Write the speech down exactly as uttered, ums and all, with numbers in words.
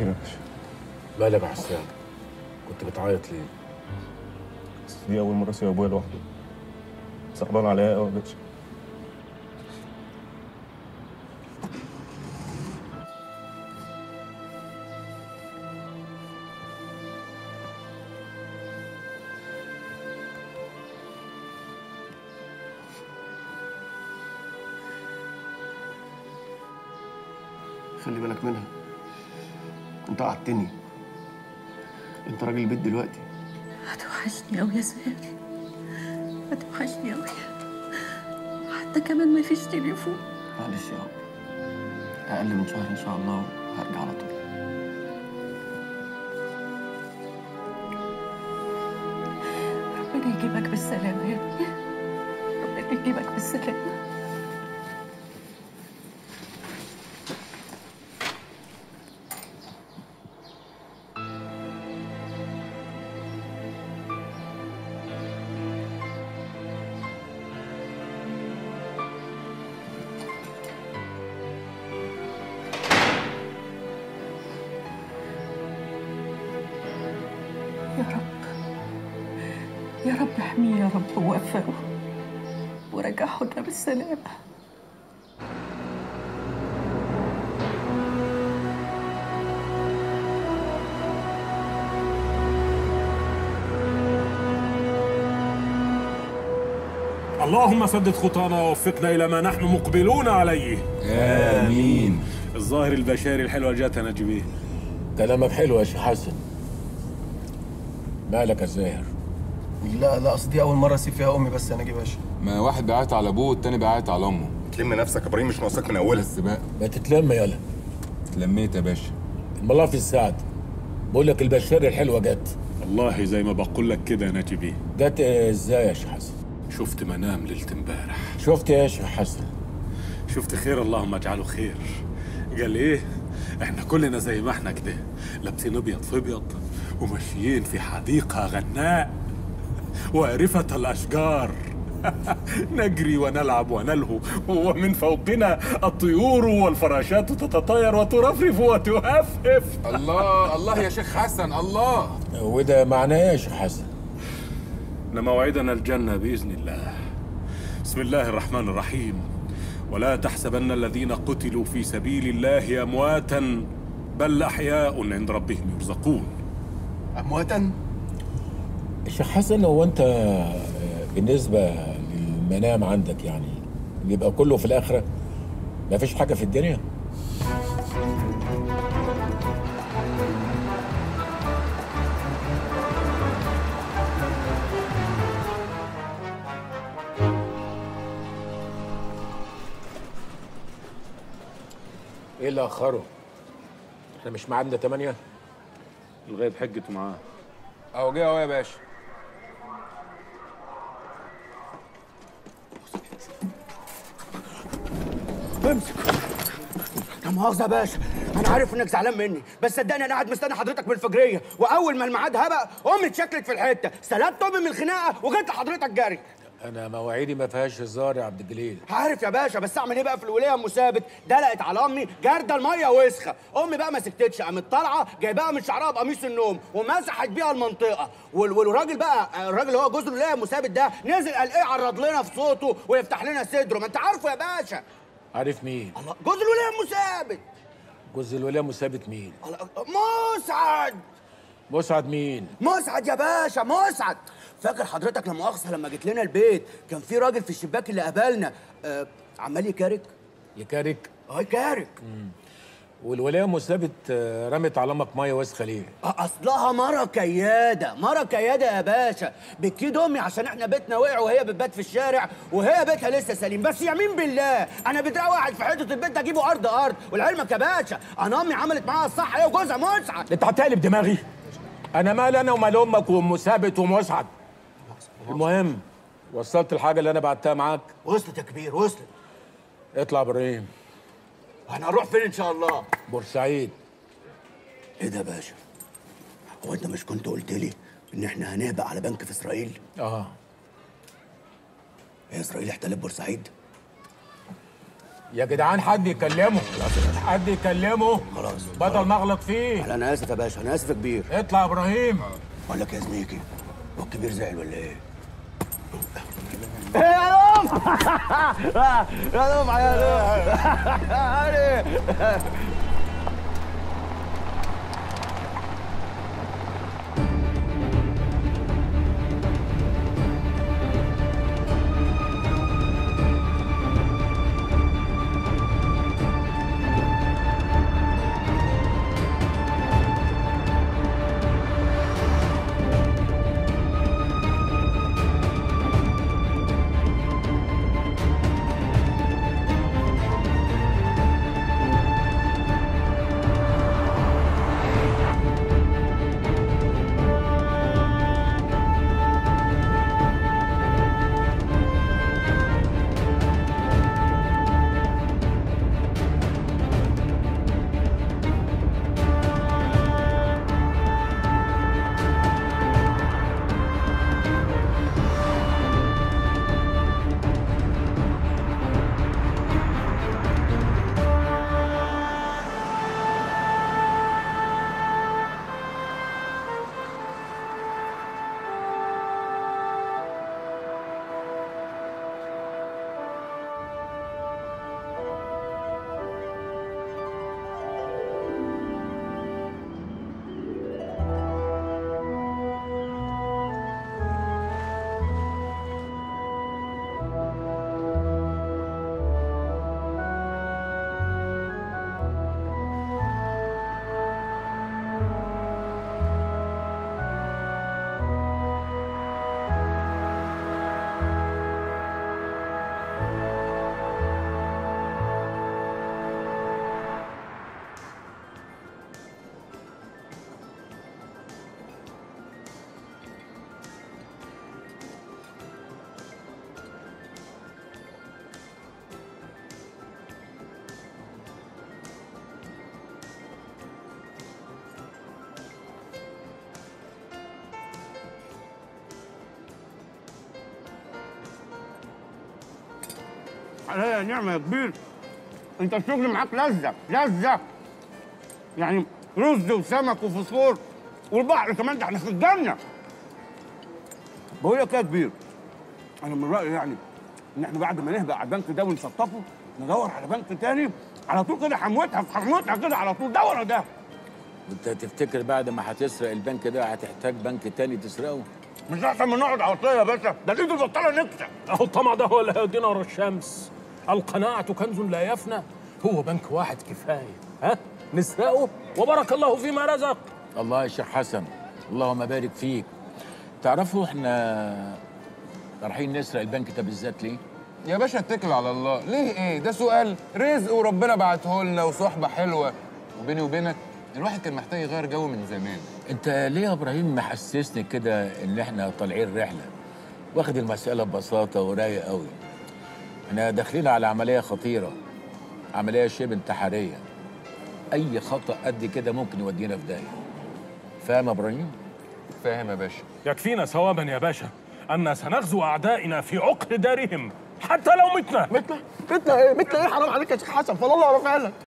خير يا باشا. مالك يا حسام؟ كنت بتعيط ليه؟ بس دي أول مرة أسيب أبويا لوحده. صعبان عليا أوي يا باشا. خلي بالك منها. انت قعدتني. انت راجل البيت دلوقتي. هتوحشني قوي يا زهير، هتوحشني قوي، حتى كمان ما فيش تليفون. معلش يا رب، اقل من شهر ان شاء الله وهرجع على طول. ربنا يجيبك بالسلامة يا ابني، ربنا يجيبك بالسلامة. يا رب يا رب احميه يا رب ووفقه ورجعه لنا بالسلامة. اللهم سدد خطانا ووفقنا إلى ما نحن مقبلون عليه. آمين. الظاهر البشاري الحلوة جاتنا جبيه. كلامك حلو يا شيخ حسن. مالك يا زاهر؟ لا لا، اصل دي اول مره اسيب فيها امي بس يا ناجي باشا. ما واحد بيعيط على ابوه والتاني بيعيط على امه. تلم نفسك يا ابراهيم، مش ناقصاك من اولها. بس بقى ما تتلم يالا. اتلميت يا باشا. الملا في السعد. بقول لك البشاري الحلوه جت. والله زي ما بقول لك كده يا ناجي. جت ازاي يا شيخ حسن؟ شفت منام ليلة امبارح. شفت ايه يا شيخ حسن؟ شفت خير، اللهم اجعله خير. قال ايه؟ احنا كلنا زي ما احنا كده، لابسين ابيض في ابيض وماشيين في حديقة غناء وارفة الاشجار. نجري ونلعب ونلهو، ومن فوقنا الطيور والفراشات تتطاير وترفرف وتهفهف. الله الله يا شيخ حسن، الله. وده معناه ايه يا شيخ حسن؟ ان موعدنا الجنة باذن الله. بسم الله الرحمن الرحيم. ولا تحسبن الذين قتلوا في سبيل الله امواتا بل احياء عند ربهم يرزقون. امواتا؟ الشيخ حسن، هو انت بالنسبه للمنام عندك يعني بيبقى كله في الاخره؟ ما فيش حاجه في الدنيا؟ ايه اللي اخره؟ احنا مش معادنا تمانية؟ الغايب حجته معاه. اهو جه اهو يا باشا. امسك. لا مؤاخذة يا باشا، أنا عارف إنك زعلان مني، بس صدقني أنا قاعد مستني حضرتك من الفجرية، وأول ما الميعاد هبق أمي اتشكلت في الحتة، سلبت أمي من الخناقة وجيت لحضرتك جري. انا مواعيدي ما فيهاش هزار يا عبد الجليل. عارف يا باشا، بس أعمل إيه بقى في الولية أم ثابت؟ دلقت على أمي جاردة المية وسخة، أمي بقى ما سكتتش، قامت طالعة جايباها من شعرها بقميص النوم ومسحت بيها المنطقة، وال والراجل بقى الراجل اللي هو جوز الولية أم ثابت ده نزل قال إيه عرض لنا في صوته ويفتح لنا صدره، ما أنت عارفه يا باشا. عارف مين؟ الله، جوز الولية أم ثابت. جوز الولية مثابت مين؟ مسعد. مسعد مين؟ مسعد يا باشا، مسعد. فاكر حضرتك لما مؤاخذة لما جيت لنا البيت كان في راجل في الشباك اللي قابلنا آه عمال يكارك؟ يكارك؟ اه يكارك. امم والولية مثابت رمت على امك ميه وسخه ليه؟ اصلها مره كياده، مره كياده يا باشا، بتكيد امي عشان احنا بيتنا وقع وهي بتبات في الشارع وهي بيتها لسه سليم، بس يمين بالله انا بدراع واحد في حته البيت ده اجيبه ارض ارض، ولعلمك يا باشا انا امي عملت معاها الصح هي وجوزها مسعد. انت هتقلب دماغي؟ انا مال انا ومال امك وام ثابت ومسعد. المهم وصلت الحاجه اللي انا بعتها معاك؟ وصلت يا كبير، وصلت. اطلع ابراهيم. هنروح فين ان شاء الله؟ بورسعيد. ايه ده يا باشا؟ هو انت مش كنت قلت لي ان احنا هنهبق على بنك في اسرائيل؟ اه. هي اسرائيل احتلت بورسعيد؟ يا جدعان حد يكلمه، حد يكلمه خلاص بدل ما اغلط فيه. انا اسف يا باشا، انا اسف يا كبير. اطلع يا ابراهيم. بقول لك يا زميكي، هو الكبير زعل ولا ايه؟ يا دوم يا دوم يا دوم عليا نعمة يا كبير. انت الشغل معاك لذة لذة، يعني رز وسمك وفوسفور والبحر كمان، ده احنا في الجنة. بقول لك ايه يا كبير، انا من رأيي يعني ان احنا بعد ما نهبق على البنك ده ونشطفه ندور على بنك تاني على طول كده، حموتها في حموتها كده على طول، ده ورا ده. وانت تفتكر بعد ما هتسرق البنك ده هتحتاج بنك تاني تسرقه؟ مش احسن من نقعد عطيه يا باشا، ده الايد البطاله نكسه. اهو الطمع ده هو اللي هيودينا ورا الشمس. القناعة كنز لا يفنى، هو بنك واحد كفاية، ها؟ نسرقه وبارك الله فيما رزق. الله يا شيخ حسن، اللهم بارك فيك. تعرفوا احنا رايحين نسرق البنك ده بالذات ليه؟ يا باشا اتكل على الله. ليه ايه؟ ده سؤال رزق وربنا بعته لنا وصحبه حلوه. وبيني وبينك الواحد كان محتاج يغير جو من زمان. انت ليه يا ابراهيم محسسني كده ان احنا طالعين رحله؟ واخد المساله ببساطه ورايق قوي. احنا داخلين على عمليه خطيره، عمليه شبه انتحاريه. اي خطا قد كده ممكن يودينا في داهيه. فاهم يا ابراهيم؟ فاهم يا باشا. يكفينا ثوابا يا باشا أن سنغزو أعدائنا في عقر دارهم حتى لو متنا. متنا؟ متنا ايه؟ متنا ايه؟ حرام عليك يا شيخ حسن، فالله رافع لك.